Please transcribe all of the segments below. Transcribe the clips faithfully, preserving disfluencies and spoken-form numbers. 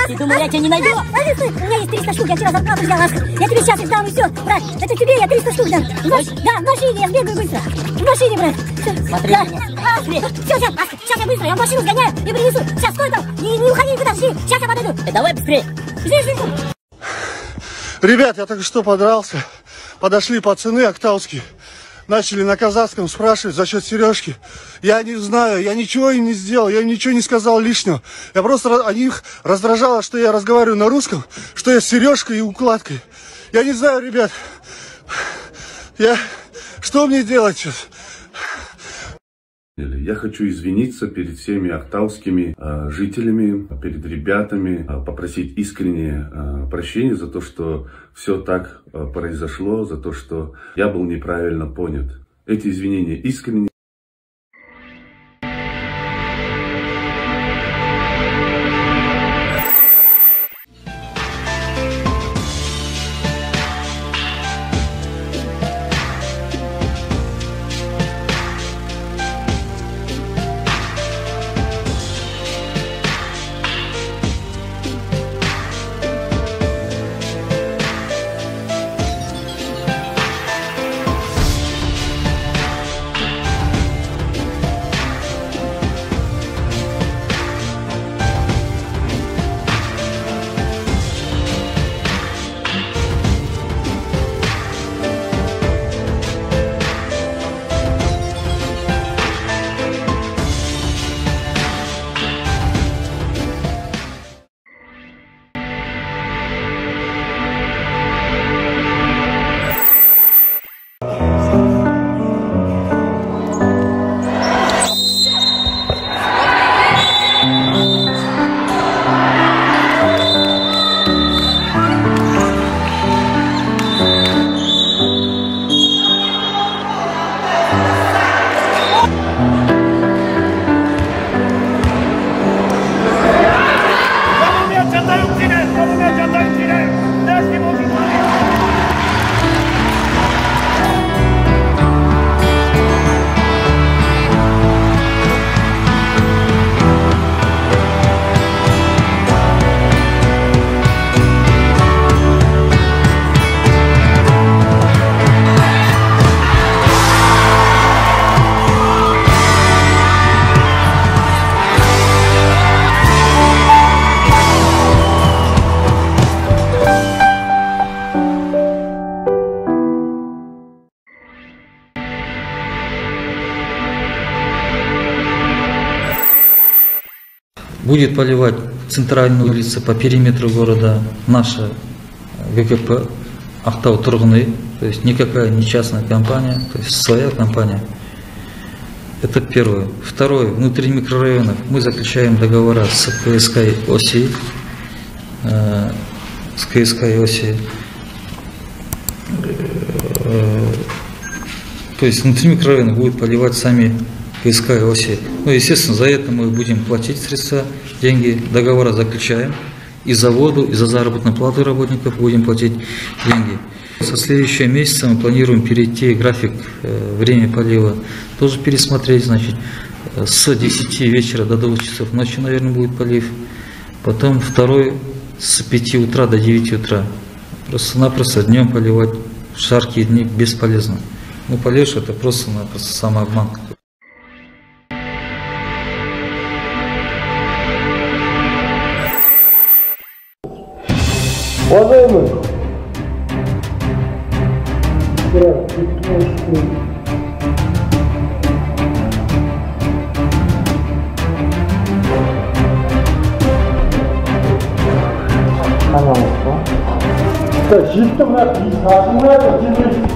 Ты думал, я тебя не найду? А ты стой, у меня есть триста штук, я вчера зарплату взял, Аска. Я тебе сейчас их дам и все, брат. Это тебе я триста штук дам. В маш... Да, в машине, я сбегаю быстро. В машине, брат. Все. Смотри да. меня. А, все, сейчас, Аска, сейчас я быстро, я в машину сгоняю и принесу. Сейчас, стой там, не, не уходи никуда, жди. Сейчас я подойду. Э, давай быстрее. Жди, жди. Ребят, я только что подрался. Подошли пацаны актауские. Начали на казахском спрашивать за счет Сережки. Я не знаю, я ничего им не сделал, я им ничего не сказал лишнего. Я просто, они их раздражало, что я разговариваю на русском, что я с Сережкой и укладкой. Я не знаю, ребят, я, что мне делать сейчас? Я хочу извиниться перед всеми актаускими э, жителями, перед ребятами, э, попросить искреннее э, прощения за то, что все так э, произошло, за то, что я был неправильно понят. Эти извинения искренние. Будет поливать центральные улицы по периметру города наша ГКП Актау Тургны, то есть никакая не частная компания, то есть своя компания. Это первое. Второе. Внутри микрорайонов мы заключаем договора с КСК ОСИ, э, с КСК ОСИ. Э, то есть внутри микрорайонов будет поливать сами КСК ОСИ. Ну, естественно, за это мы будем платить средства, деньги, договора заключаем. И за воду, и за заработную плату работников будем платить деньги. Со следующего месяца мы планируем перейти график э, время полива, тоже пересмотреть, значит, с десяти вечера до двух часов ночи, наверное, будет полив. Потом второй с пяти утра до девяти утра. Просто-напросто днем поливать в жаркие дни бесполезно. Ну, полежь, это просто-напросто самообман. Уважаемые, 자, 집도나 비사진나를 지금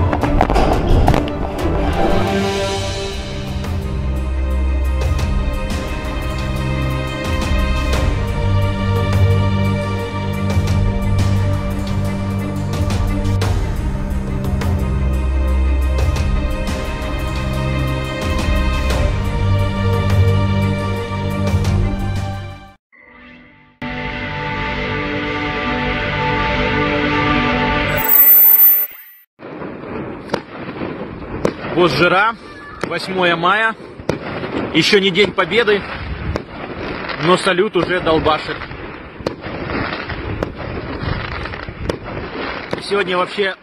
Бозжира, восьмое мая, еще не День Победы, но салют уже долбашит. Сегодня вообще...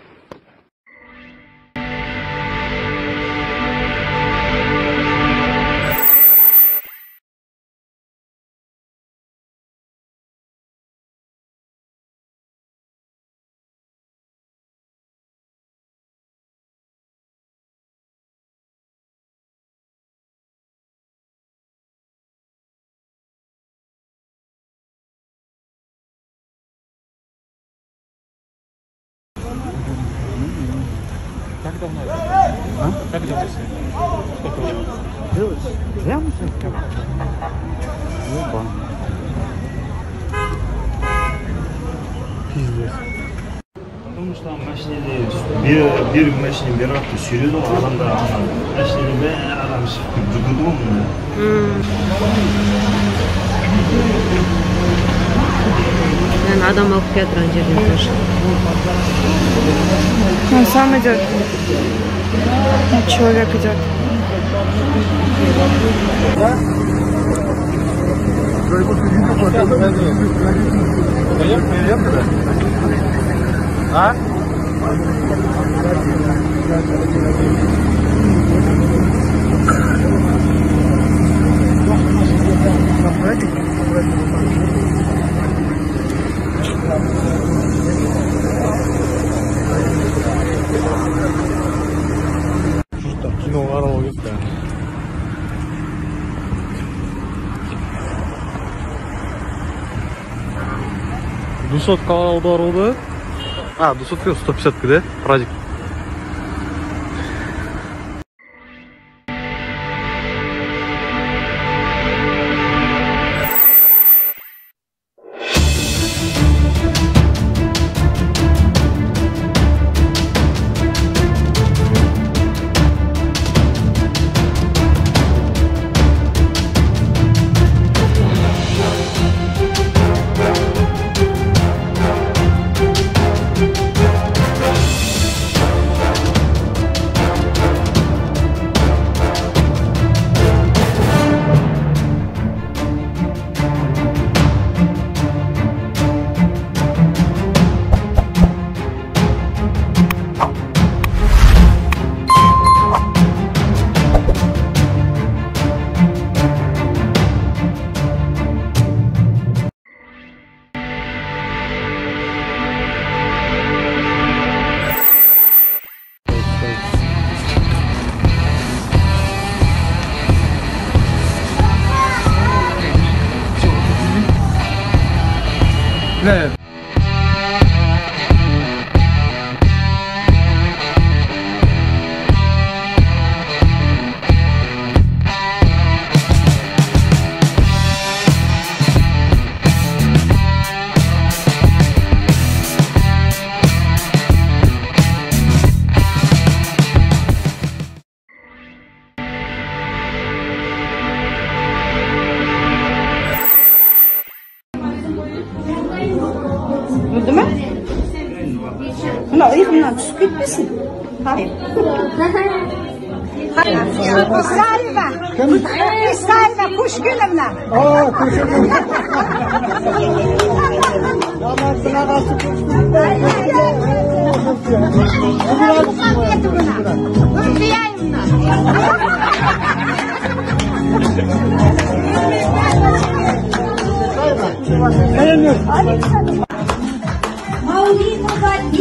Как давно это? А? Как давно? Сколько времени? Прямо сейчас? Опа. Пиздец. Потому что машинеде bir машине бер вакытта сүйреді ғой адамдар ана машинеде бәрі адам шығып жүгірді ғой мына. Yani adam alıp geldi önce. Он сам идет. Человек идет. А? Кино қарауға кетті. Дусотқа аударылды. А, Дусотқа сто пятьдесят да? Радик. Ne? Oldu mu? Buna ayıkımdan düşüp gitmesin. Hayır. İsrail'e. İsrail'e kuş günümle. Aa, kuş günü. Yamasına karşı kuş günü. Маулид